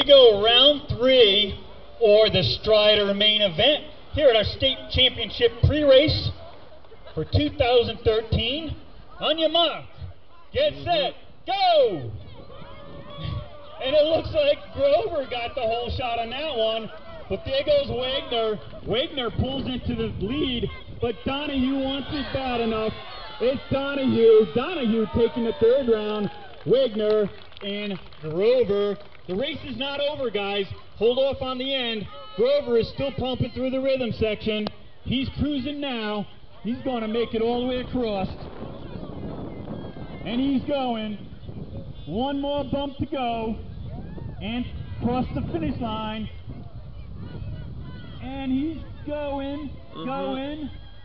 we go round 3 or the Strider main event here at our state championship pre-race for 2013. On your mark, get set, go! And it looks like Grover got the whole shot on that one, but there goes Wagner. Wagner pulls into the lead, but Donahue wants it bad enough. It's Donahue. Donahue taking the 3rd round. Wagner and Grover. The race is not over, guys. Hold off on the end. Grover is still pumping through the rhythm section. He's cruising now. He's going to make it all the way across. And he's going. One more bump to go. And cross the finish line. And he's going.